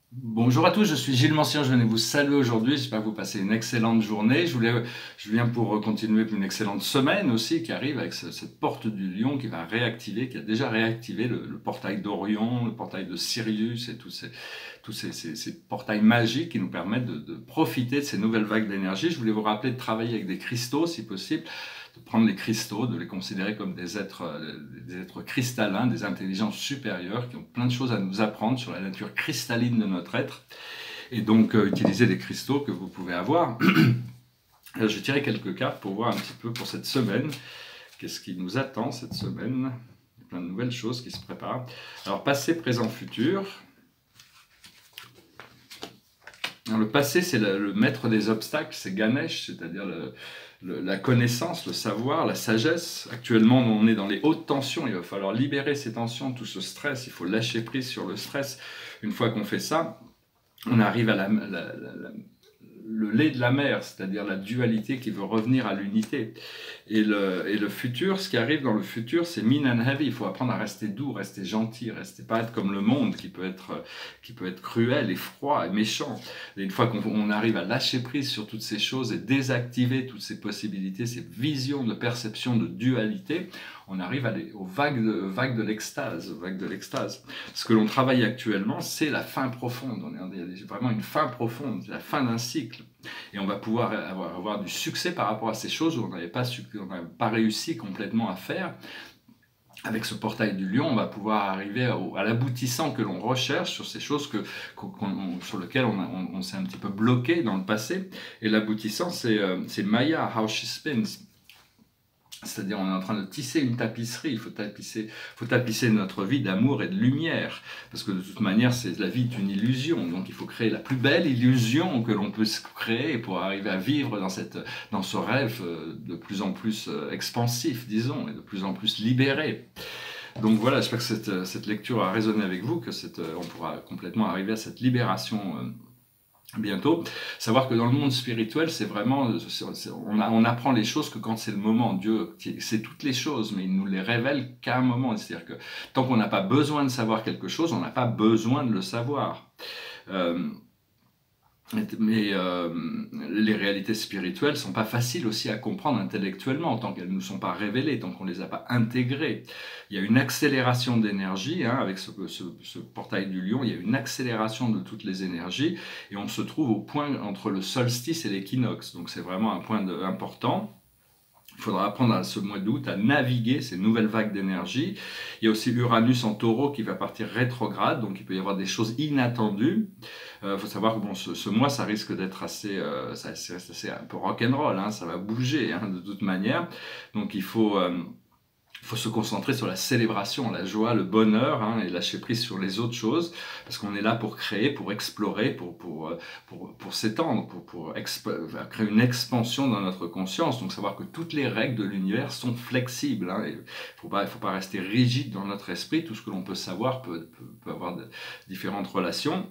Bonjour à tous, je suis Gilles Mancien, je venais vous saluer aujourd'hui, j'espère que vous passez une excellente journée. Je viens pour continuer une excellente semaine aussi qui arrive avec cette porte du lion qui va réactiver, qui a déjà réactivé le portail d'Orion, le portail de Sirius et tous ces portails magiques qui nous permettent de profiter de ces nouvelles vagues d'énergie. Je voulais vous rappeler de travailler avec des cristaux si possible, de prendre les cristaux, de les considérer comme des êtres cristallins, des intelligences supérieures qui ont plein de choses à nous apprendre sur la nature cristalline de notre être. Et donc, utiliser des cristaux que vous pouvez avoir. Je vais tirer quelques cartes pour voir un petit peu pour cette semaine. Qu'est-ce qui nous attend cette semaine? Il y a plein de nouvelles choses qui se préparent. Alors, passé, présent, futur. Alors, le passé, c'est le maître des obstacles, c'est Ganesh, c'est-à-dire la connaissance, le savoir, la sagesse. Actuellement, on est dans les hautes tensions, il va falloir libérer ces tensions, tout ce stress, il faut lâcher prise sur le stress. Une fois qu'on fait ça, on arrive à le lait de la mer, c'est-à-dire la dualité qui veut revenir à l'unité. Et le futur, ce qui arrive dans le futur, c'est mean and heavy. Il faut apprendre à rester doux, rester gentil, rester pas être comme le monde qui peut être cruel et froid et méchant. Et une fois qu'on arrive à lâcher prise sur toutes ces choses et désactiver toutes ces possibilités, ces visions de perception de dualité, on arrive aux vagues de l'extase, Ce que l'on travaille actuellement, c'est la fin profonde. Il y a vraiment une fin profonde, la fin d'un cycle. Et on va pouvoir avoir du succès par rapport à ces choses où on n'avait pas réussi complètement à faire. Avec ce portail du lion, on va pouvoir arriver à l'aboutissant que l'on recherche sur ces choses sur lesquelles on s'est un petit peu bloqué dans le passé. Et l'aboutissant, c'est Maya, How She Spins. C'est-à-dire, on est en train de tisser une tapisserie. Il faut tapisser notre vie d'amour et de lumière. Parce que de toute manière, la vie est une illusion. Donc, il faut créer la plus belle illusion que l'on peut créer pour arriver à vivre dans ce rêve de plus en plus expansif, disons, et de plus en plus libéré. Donc voilà, j'espère que cette lecture a résonné avec vous, on pourra complètement arriver à cette libération bientôt. Savoir que dans le monde spirituel, c'est vraiment, on apprend les choses que quand c'est le moment. Dieu sait toutes les choses, mais il nous les révèle qu'à un moment. C'est-à-dire que tant qu'on n'a pas besoin de savoir quelque chose, on n'a pas besoin de le savoir. Euh, mais les réalités spirituelles ne sont pas faciles aussi à comprendre intellectuellement, tant qu'elles ne nous sont pas révélées, tant qu'on ne les a pas intégrées. Il y a une accélération d'énergie, avec ce portail du lion, il y a une accélération de toutes les énergies, et on se trouve au point entre le solstice et l'équinoxe. Donc c'est vraiment un point important. Il faudra apprendre à ce mois d'août à naviguer ces nouvelles vagues d'énergie. Il y a aussi Uranus en taureau qui va partir rétrograde, donc il peut y avoir des choses inattendues. Faut savoir que bon, ce mois, ça risque d'être assez un peu rock'n'roll, ça va bouger de toute manière. Donc il faut se concentrer sur la célébration, la joie, le bonheur, et lâcher prise sur les autres choses, parce qu'on est là pour créer, pour explorer, pour s'étendre, pour créer une expansion dans notre conscience. Donc savoir que toutes les règles de l'univers sont flexibles. Il faut pas rester rigide dans notre esprit. Tout ce que l'on peut savoir peut avoir différentes relations.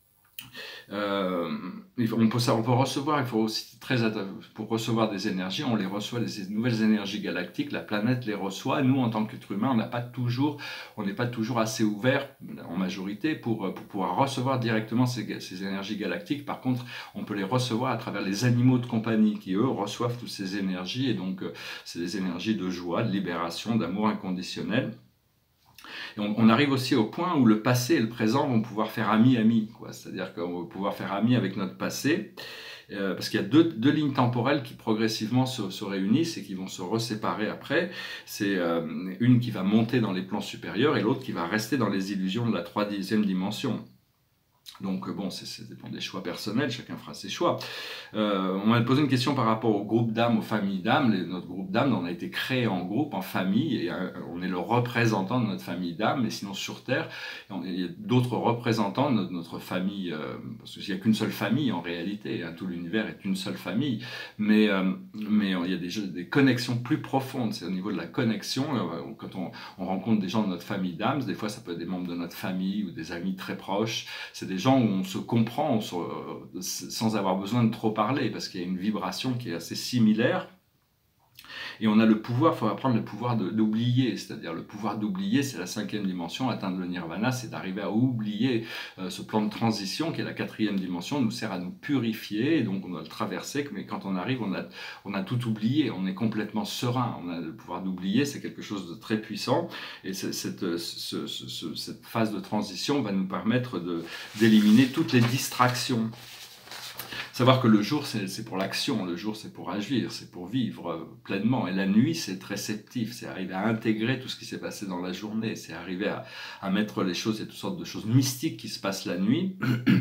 On peut recevoir, il faut aussi pour recevoir des énergies, on les reçoit, des nouvelles énergies galactiques, la planète les reçoit. Nous, en tant qu'être humain, on n'est pas toujours assez ouvert en majorité pour pouvoir recevoir directement ces énergies galactiques. Par contre, on peut les recevoir à travers les animaux de compagnie qui, eux, reçoivent toutes ces énergies. Et donc, c'est des énergies de joie, de libération, d'amour inconditionnel. Et on arrive aussi au point où le passé et le présent vont pouvoir faire ami-ami. C'est-à-dire qu'on va pouvoir faire ami avec notre passé, parce qu'il y a deux lignes temporelles qui progressivement se réunissent et qui vont se reséparer après. C'est une qui va monter dans les plans supérieurs et l'autre qui va rester dans les illusions de la troisième dimension. Donc bon, ça dépend des choix personnels, chacun fera ses choix. On m'a posé une question par rapport au groupe d'âmes, aux familles d'âmes. Notre groupe d'âmes, on a été créé en groupe, en famille, et on est le représentant de notre famille d'âmes. Mais sinon, sur Terre, il y a d'autres représentants de notre famille, parce qu'il n'y a qu'une seule famille en réalité, tout l'univers est une seule famille. Mais il y a des connexions plus profondes. C'est au niveau de la connexion, quand on rencontre des gens de notre famille d'âmes, des fois ça peut être des membres de notre famille ou des amis très proches. C'est des gens où on se comprend sans avoir besoin de trop parler, parce qu'il y a une vibration qui est assez similaire. Et on a le pouvoir, il faut apprendre le pouvoir d'oublier, c'est-à-dire le pouvoir d'oublier, c'est la 5e dimension, atteindre le nirvana, c'est d'arriver à oublier ce plan de transition qui est la 4e dimension, nous sert à nous purifier, et donc on doit le traverser, mais quand on arrive, on a tout oublié, on est complètement serein, on a le pouvoir d'oublier, c'est quelque chose de très puissant, et cette phase de transition va nous permettre d'éliminer toutes les distractions. Savoir que le jour, c'est pour l'action, le jour, c'est pour agir, c'est pour vivre pleinement. Et la nuit, c'est être réceptif, c'est arriver à intégrer tout ce qui s'est passé dans la journée, c'est arriver à mettre les choses, il y a toutes sortes de choses mystiques qui se passent la nuit.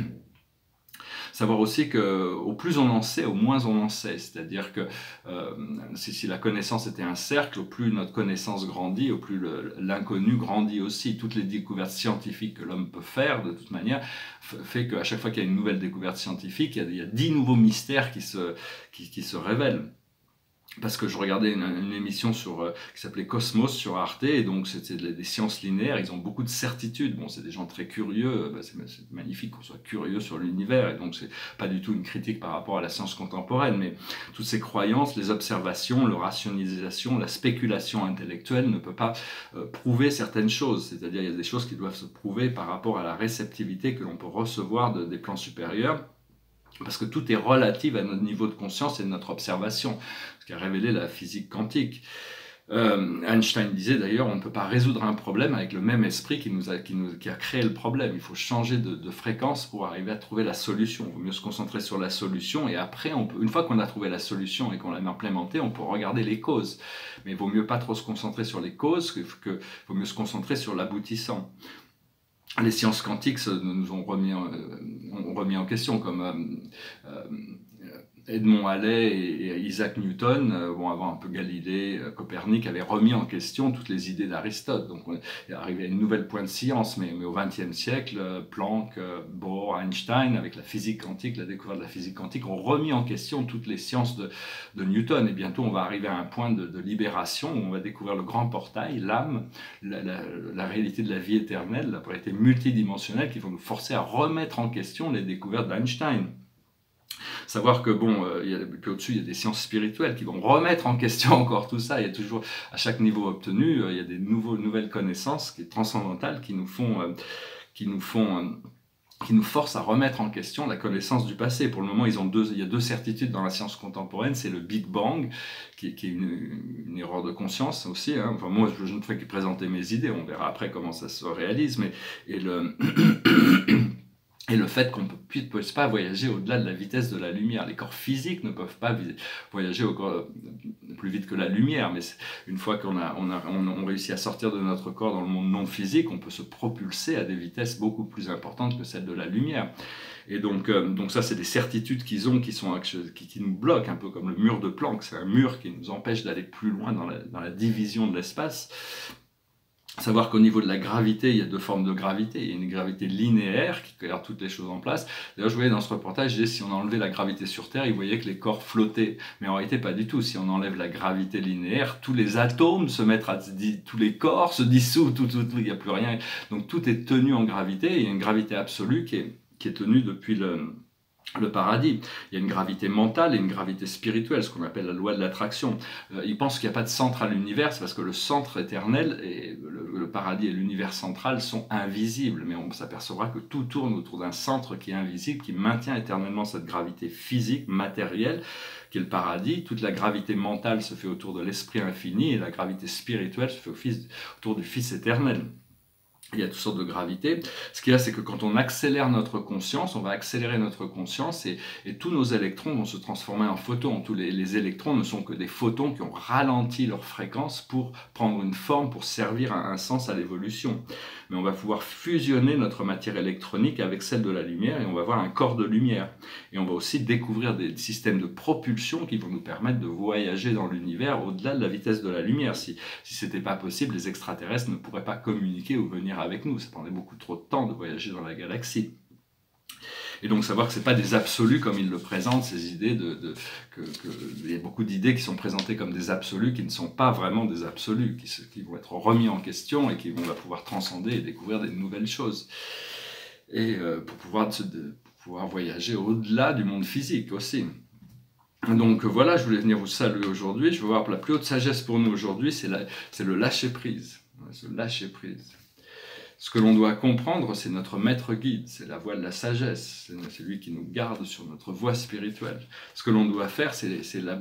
Savoir aussi qu'au plus on en sait, au moins on en sait. C'est-à-dire que si la connaissance était un cercle, au plus notre connaissance grandit, au plus l'inconnu grandit aussi. Toutes les découvertes scientifiques que l'homme peut faire, de toute manière, fait qu'à chaque fois qu'il y a une nouvelle découverte scientifique, il y a 10 nouveaux mystères qui se révèlent. Parce que je regardais une émission qui s'appelait Cosmos sur Arte, et donc c'était des sciences linéaires, ils ont beaucoup de certitudes. Bon, c'est des gens très curieux, c'est magnifique qu'on soit curieux sur l'univers, et donc c'est pas du tout une critique par rapport à la science contemporaine, mais toutes ces croyances, les observations, la rationalisation, la spéculation intellectuelle ne peut pas prouver certaines choses. C'est-à-dire il y a des choses qui doivent se prouver par rapport à la réceptivité que l'on peut recevoir des plans supérieurs. Parce que tout est relatif à notre niveau de conscience et de notre observation, ce qui a révélé la physique quantique. Einstein disait d'ailleurs, on ne peut pas résoudre un problème avec le même esprit qui a créé le problème. Il faut changer de fréquence pour arriver à trouver la solution. Il vaut mieux se concentrer sur la solution, et après, une fois qu'on a trouvé la solution et qu'on l'a implémentée, on peut regarder les causes. Mais il vaut mieux pas trop se concentrer sur les causes, il vaut mieux se concentrer sur l'aboutissant. Les sciences quantiques nous ont remis en question, comme Edmond Halley et Isaac Newton, avant un peu Galilée, Copernic, avaient remis en question toutes les idées d'Aristote. Donc on est arrivé à une nouvelle point de science, mais au XXe siècle, Planck, Bohr, Einstein, avec la physique quantique, la découverte de la physique quantique, ont remis en question toutes les sciences de Newton. Et bientôt, on va arriver à un point de libération où on va découvrir le grand portail, l'âme, la réalité de la vie éternelle, la réalité multidimensionnelle, qui vont nous forcer à remettre en question les découvertes d'Einstein. Savoir que, puis au-dessus, il y a des sciences spirituelles qui vont remettre en question encore tout ça. Il y a toujours, à chaque niveau obtenu, il y a des nouvelles connaissances qui sont transcendantales qui nous forcent à remettre en question la connaissance du passé. Pour le moment, il y a deux certitudes dans la science contemporaine. C'est le Big Bang, qui est une erreur de conscience aussi. Enfin, moi, je ne fais que présenter mes idées. On verra après comment ça se réalise. Et le fait qu'on ne puisse pas voyager au-delà de la vitesse de la lumière. Les corps physiques ne peuvent pas voyager plus vite que la lumière, mais une fois qu'on réussit à sortir de notre corps dans le monde non physique, on peut se propulser à des vitesses beaucoup plus importantes que celles de la lumière. Et donc ça, c'est des certitudes qui nous bloquent, un peu comme le mur de Planck. C'est un mur qui nous empêche d'aller plus loin dans la division de l'espace. Savoir qu'au niveau de la gravité, il y a deux formes de gravité. Il y a une gravité linéaire qui garde toutes les choses en place. D'ailleurs, je voyais dans ce reportage, si on enlevait la gravité sur Terre, ils voyaient que les corps flottaient. Mais en réalité, pas du tout. Si on enlève la gravité linéaire, tous les atomes se mettent tous les corps se dissouent, il n'y a plus rien. Donc tout est tenu en gravité. Il y a une gravité absolue qui est tenue depuis le paradis. Il y a une gravité mentale et une gravité spirituelle, ce qu'on appelle la loi de l'attraction. Ils pensent qu'il n'y a pas de centre à l'univers, c'est parce que le centre éternel, et le paradis et l'univers central sont invisibles, mais on s'apercevra que tout tourne autour d'un centre qui est invisible, qui maintient éternellement cette gravité physique, matérielle, qui est le paradis. Toute la gravité mentale se fait autour de l'esprit infini, et la gravité spirituelle se fait autour du Fils éternel. Il y a toutes sortes de gravités. Ce qu'il y a, c'est que quand on accélère notre conscience, on va accélérer notre conscience et tous nos électrons vont se transformer en photons. Tous les électrons ne sont que des photons qui ont ralenti leur fréquence pour prendre une forme, pour servir un sens à l'évolution. Mais on va pouvoir fusionner notre matière électronique avec celle de la lumière et on va avoir un corps de lumière. Et on va aussi découvrir des systèmes de propulsion qui vont nous permettre de voyager dans l'univers au-delà de la vitesse de la lumière. Si ce n'était pas possible, les extraterrestres ne pourraient pas communiquer ou venir avec nous. Ça prendrait beaucoup trop de temps de voyager dans la galaxie. Et donc savoir que ce n'est pas des absolus comme ils le présentent, ces idées il y a beaucoup d'idées qui sont présentées comme des absolus qui ne sont pas vraiment des absolus, qui vont être remis en question et qui vont pouvoir transcender et découvrir des nouvelles choses. Et pour pouvoir voyager au-delà du monde physique aussi. Donc voilà, je voulais venir vous saluer aujourd'hui. Je veux voir la plus haute sagesse pour nous aujourd'hui, c'est le lâcher-prise. Se lâcher prise. Ce que l'on doit comprendre, c'est notre maître guide, c'est la voie de la sagesse, c'est lui qui nous garde sur notre voie spirituelle. Ce que l'on doit faire, c'est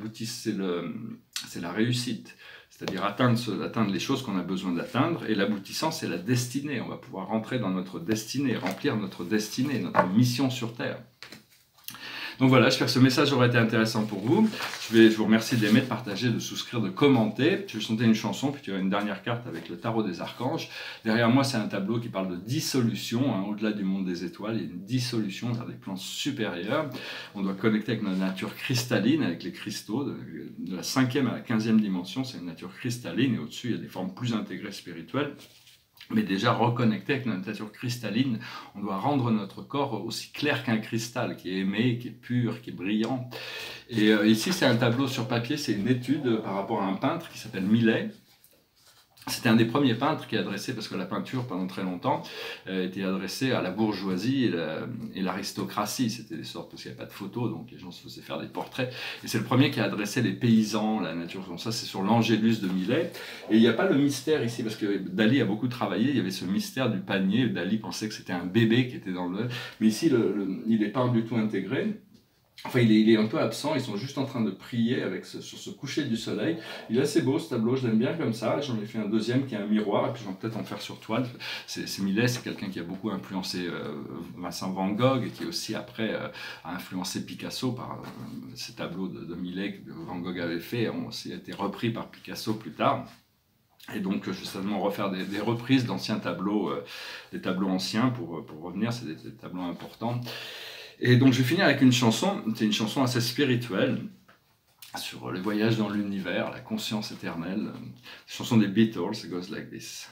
la réussite, c'est-à-dire atteindre les choses qu'on a besoin d'atteindre, et l'aboutissant, c'est la destinée. On va pouvoir rentrer dans notre destinée, remplir notre destinée, notre mission sur Terre. Donc voilà, j'espère que ce message aura été intéressant pour vous. Je vous remercie d'aimer, de partager, de souscrire, de commenter. Je vais chanter une chanson, puis tu as une dernière carte avec le tarot des archanges. Derrière moi, c'est un tableau qui parle de dissolution, hein, au-delà du monde des étoiles. Il y a une dissolution vers des plans supérieurs. On doit connecter avec notre nature cristalline, avec les cristaux, de la 5e à la 15e dimension. C'est une nature cristalline, et au-dessus, il y a des formes plus intégrées spirituelles. Mais déjà reconnecté avec notre nature cristalline, on doit rendre notre corps aussi clair qu'un cristal, qui est aimé, qui est pur, qui est brillant. Et ici, c'est un tableau sur papier, c'est une étude par rapport à un peintre qui s'appelle Millet. C'était un des premiers peintres qui est adressé, parce que la peinture, pendant très longtemps, était adressée à la bourgeoisie et l'aristocratie. C'était des sortes, parce qu'il n'y avait pas de photos, donc les gens se faisaient faire des portraits. Et c'est le premier qui a adressé les paysans, la nature, comme ça, c'est sur l'Angélus de Millet. Et il n'y a pas le mystère ici, parce que Dali a beaucoup travaillé, il y avait ce mystère du panier. Dali pensait que c'était un bébé qui était dans le... Mais ici, il n'est pas du tout intégré. Enfin, il est un peu absent, ils sont juste en train de prier sur ce coucher du soleil. Il est assez beau ce tableau, je l'aime bien comme ça. J'en ai fait un deuxième qui est un miroir, et puis je vais peut-être en faire sur toile. C'est Millet, c'est quelqu'un qui a beaucoup influencé Vincent Van Gogh, et qui aussi après a influencé Picasso par ces tableaux de Millet que Van Gogh avait fait, ont aussi été repris par Picasso plus tard. Et donc, je vais certainement refaire des reprises d'anciens tableaux, des tableaux anciens pour revenir, c'est des tableaux importants. Et donc je vais finir avec une chanson, c'est une chanson assez spirituelle, sur les voyages dans l'univers, la conscience éternelle. Chanson des Beatles, it goes like this.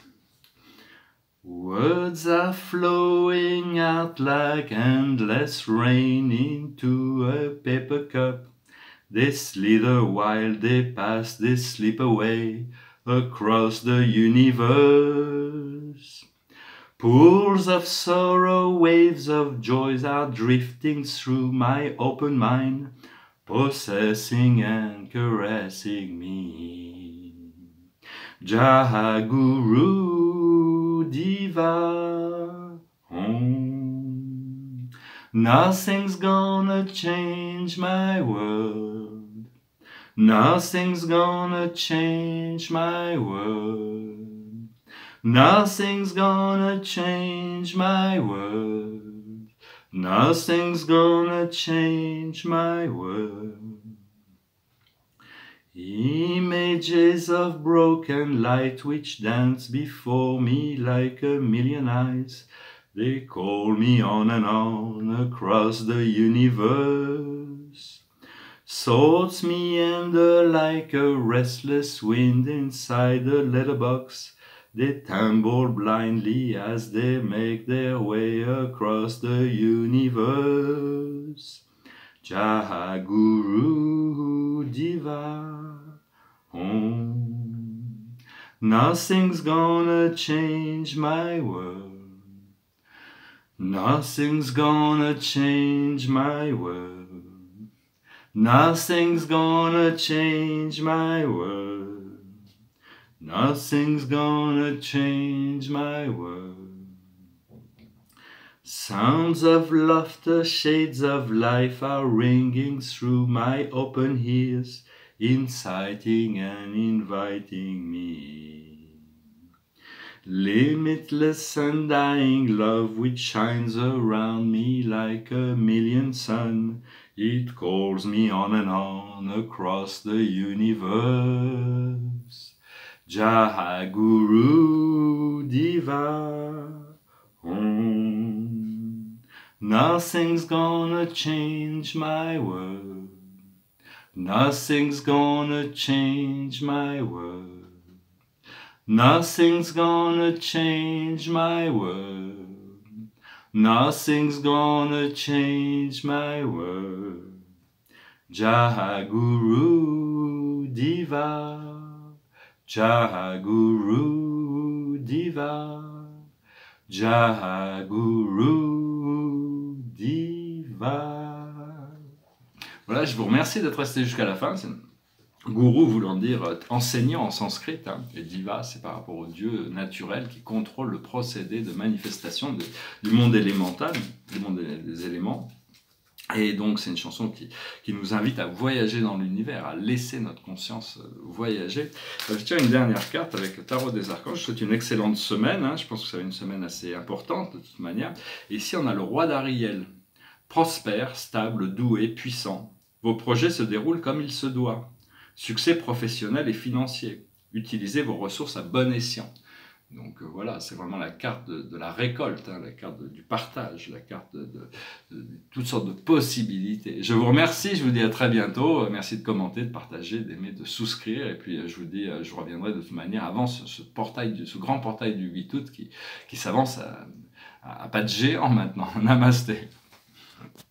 Words are flowing out like endless rain into a paper cup. They slither while they pass, they slip away across the universe. Pools of sorrow, waves of joys are drifting through my open mind, possessing and caressing me. Jahaguru Diva Om. Nothing's gonna change my world. Nothing's gonna change my world. Nothing's gonna change my world. Nothing's gonna change my world. Images of broken light which dance before me like a million eyes. They call me on and on across the universe. Sorts me under like a restless wind inside a letterbox. They tumble blindly as they make their way across the universe. Jahaguru Diva Om. Nothing's gonna change my world. Nothing's gonna change my world. Nothing's gonna change my world. Nothing's gonna change my world. Sounds of laughter, shades of life are ringing through my open ears, inciting and inviting me. Limitless undying love which shines around me like a million suns, it calls me on and on across the universe. Jahaguru Diva Om. Nothing's gonna change my world. Nothing's gonna change my world. Nothing's gonna change my world. Nothing's gonna change my world. Jahaguru Diva. Jahaguru Diva, Jahaguru Diva. Voilà, je vous remercie d'être resté jusqu'à la fin. Guru voulant dire enseignant en sanskrit, hein, et Diva, c'est par rapport au dieu naturel qui contrôle le procédé de manifestation du monde élémental, du monde des éléments. Et donc c'est une chanson qui nous invite à voyager dans l'univers, à laisser notre conscience voyager. Je tiens une dernière carte avec le tarot des archanges. Je souhaite une excellente semaine, hein. Je pense que ça va être une semaine assez importante de toute manière. Et ici on a le roi d'Ariel, prospère, stable, doué, puissant. Vos projets se déroulent comme il se doit. Succès professionnel et financier. Utilisez vos ressources à bon escient. Donc voilà, c'est vraiment la carte de la récolte, hein, la carte du partage, la carte de toutes sortes de possibilités. Je vous remercie, je vous dis à très bientôt. Merci de commenter, de partager, d'aimer, de souscrire. Et puis je vous dis, je reviendrai de toute manière avant ce grand portail du 8 août qui s'avance à pas de géant maintenant. Namasté.